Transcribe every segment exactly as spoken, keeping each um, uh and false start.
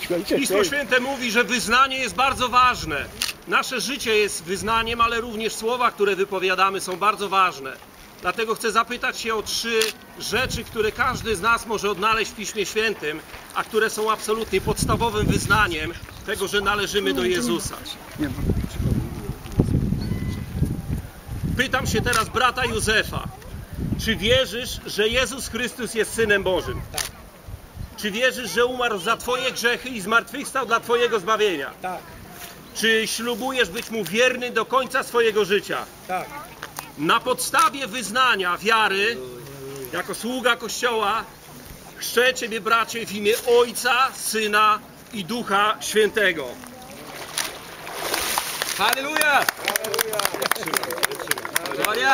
Pismo Święte mówi, że wyznanie jest bardzo ważne. Nasze życie jest wyznaniem, ale również słowa, które wypowiadamy, są bardzo ważne. Dlatego chcę zapytać się o trzy rzeczy, które każdy z nas może odnaleźć w Piśmie Świętym, a które są absolutnie podstawowym wyznaniem tego, że należymy do Jezusa. Pytam się teraz brata Józefa. Czy wierzysz, że Jezus Chrystus jest Synem Bożym? Tak. Czy wierzysz, że umarł za Twoje grzechy i zmartwychwstał dla Twojego zbawienia? Tak. Czy ślubujesz być Mu wierny do końca swojego życia? Tak. Na podstawie wyznania wiary, jako sługa Kościoła, chrzczę Ciebie, bracie, w imię Ojca, Syna i Ducha Świętego. Halleluja! Gloria!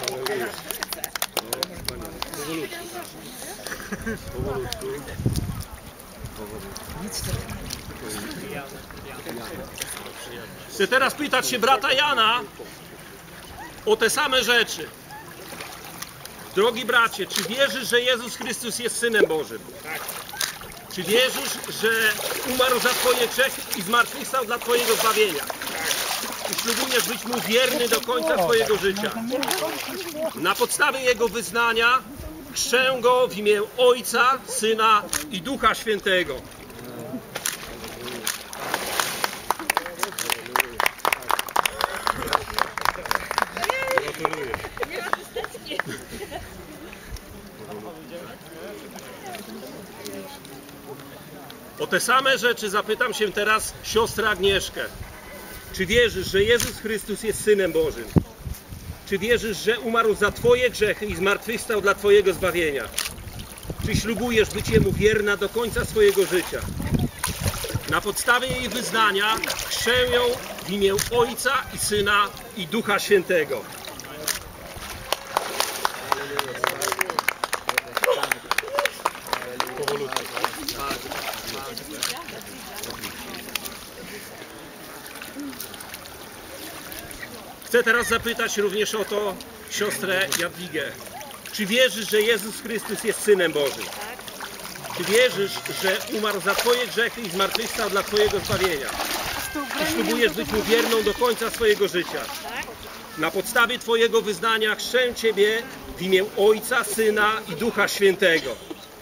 Chcę teraz pytać się brata Jana o te same rzeczy. Drogi bracie, czy wierzysz, że Jezus Chrystus jest Synem Bożym? Tak. Czy wierzysz, że umarł za Twoje grzechy i zmartwychwstał dla Twojego zbawienia? Czy ślubujesz być Mu wierny do końca swojego życia? Na podstawie Jego wyznania chrzczę Go w imię Ojca, Syna i Ducha Świętego. O te same rzeczy zapytam się teraz siostrę Agnieszkę. Czy wierzysz, że Jezus Chrystus jest Synem Bożym? Czy wierzysz, że umarł za Twoje grzechy i zmartwychwstał dla Twojego zbawienia? Czy ślubujesz być Jemu wierna do końca swojego życia? Na podstawie jej wyznania chrzczę ją w imię Ojca i Syna i Ducha Świętego. Chcę teraz zapytać również o to siostrę Jadwigę. Czy wierzysz, że Jezus Chrystus jest Synem Bożym? Czy wierzysz, że umarł za Twoje grzechy i zmartwychwstał dla Twojego zbawienia? Czy ślubujesz być Mu wierną do końca swojego życia? Na podstawie Twojego wyznania chrzczę Ciebie w imię Ojca, Syna i Ducha Świętego.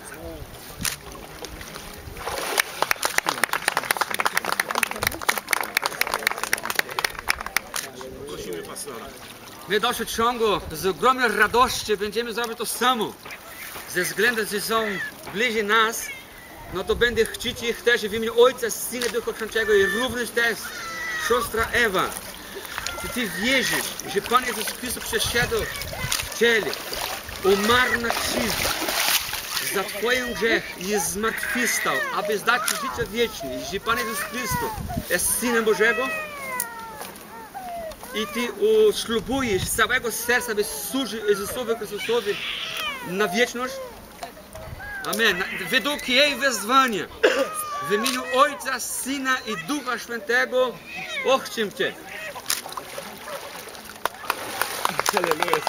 Prosimy pastora. My w dalszym ciągu z ogromną radością będziemy zrobić to samo. Ze względu, że są bliżej nas, no to będę chcieć ich też w imieniu Ojca, Syna i Ducha Świętego i również też siostra Ewa. Czy Ty wierzysz, że Pan Jezus Chrystus przeszedł w ciele, umarł na krzyżu za Twoje grzech i zmartwychwstał, aby zdać Ci życie wieczne, że Pan Jezus Chrystus jest Synem Bożego? I Ty ślubujesz z całego serca, by służyć Jezusowi Chrystusowi na wieczność? Amen. Według jej wezwania, w imieniu Ojca, Syna i Ducha Świętego, ochrzczę Cię. Halleluja.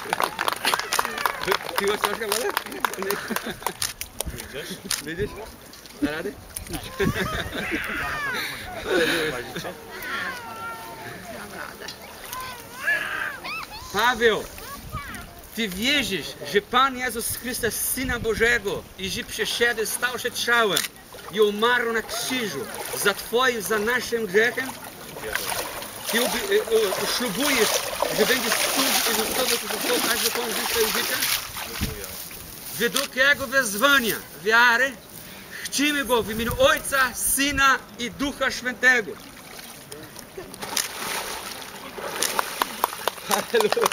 Ty masz troszkę wodę? Widzisz? Widzisz? Da radę? Paweł, Ty wierzysz, że Pan Jezus Chrystus jest Synem Bożego i że przyszedł, stał się ciałem i umarł na krzyżu za Twoim, za naszym grzechem? Ty ślubujesz, że będziesz służyć Jezusowi Chrystusowi aż do końca swojego życia? Według Jego wezwania, wiary, chrzcimy Go w imieniu Ojca, Syna i Ducha Świętego. Halleluja.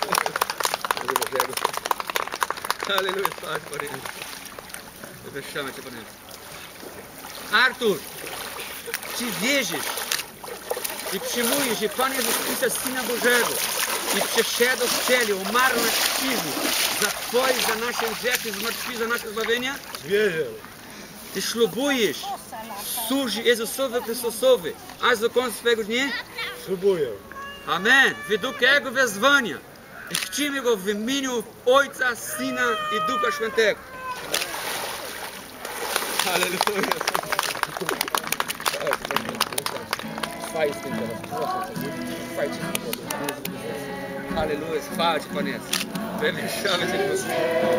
Halleluja. Wywyższamy Cię, Panie. Artur, czy wierzysz i przyjmujesz, że Pan Jezus Chrystus jest Synem Bożego i przeszedł w ciele, umarł na krzyżu za Twoje, za nasze grzechy, zmartwychwstał za nasze zbawienia? Wierzę. Ty ślubujesz służyć Jezusowi Chrystusowi aż do końca swojego dnia? Ślubuję. Amen. Według Jego wezwania i chrzcimy Go w imieniu Ojca, Syna i Ducha Świętego. Halleluja. Aleluja, chwała Ci, Panie Jezu. Wywyższamy Cię, Boże.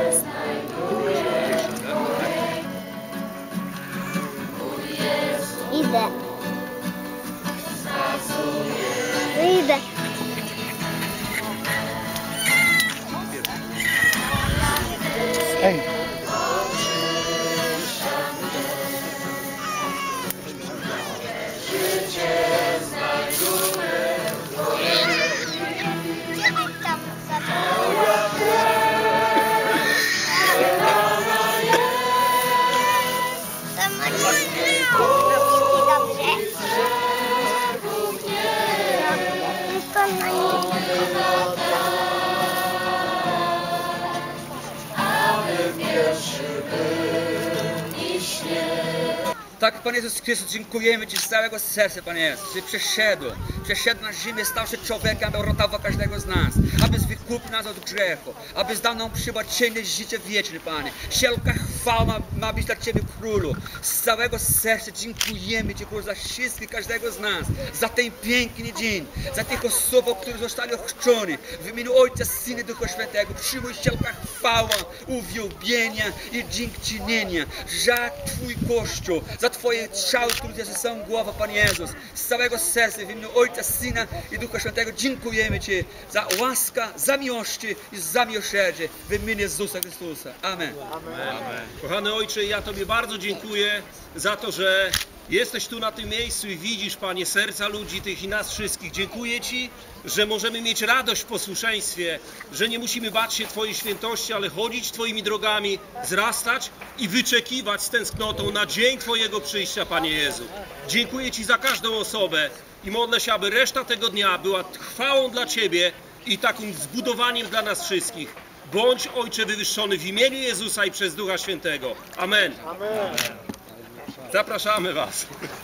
Idę. Idę. Ej. Tam Tak, Panie Jezus Chrystus, dziękujemy Ci z całego serca, Panie Jezus, że przeszedł, przeszedł na ziemię, stał się człowiekiem, aby ratował każdego z nas, abyś wykupił nas od grzechu, abyś dał nam przebaczenie, życie wieczne, Panie. Wszelka chwała ma, ma być dla Ciebie, Królu. Z całego serca dziękujemy Ci, Królu, za wszystkich, każdego z nas, za ten piękny dzień, za tych osób, które zostali ochrzczone. W imieniu Ojca, Syna i Ducha Świętego przyjmuj wszelka chwała, uwielbienia i dziękczynienia za Twój Kościół, za Twoje ciało, które są głowa, Panie Jezus. Z całego serca w imieniu Ojca, Syna i Ducha Świętego dziękujemy Ci za łaskę, za miłość i za miłosierdzie w imieniu Jezusa Chrystusa. Amen. Amen. Kochany Ojcze, ja Tobie bardzo dziękuję za to, że jesteś tu na tym miejscu i widzisz, Panie, serca ludzi tych i nas wszystkich. Dziękuję Ci, że możemy mieć radość w posłuszeństwie, że nie musimy bać się Twojej świętości, ale chodzić Twoimi drogami, wzrastać i wyczekiwać z tęsknotą na dzień Twojego przyjścia, Panie Jezu. Dziękuję Ci za każdą osobę i modlę się, aby reszta tego dnia była chwałą dla Ciebie i takim zbudowaniem dla nas wszystkich. Bądź, Ojcze, wywyższony w imieniu Jezusa i przez Ducha Świętego. Amen. Amen. Zapraszamy Was.